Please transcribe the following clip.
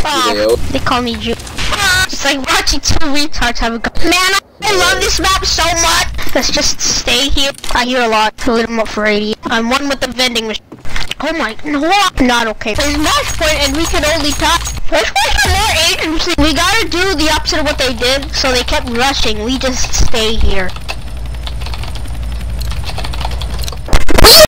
They call me Ju. It's like watching two retards have a go. Man, I love this map so much. Let's just stay here. I hear a lot. I lit them up for 80. I'm one with the vending machine. Oh my, no, not okay. There's match point and we can only top. Let's wait for more agency. We gotta do the opposite of what they did, so they kept rushing. We just stay here.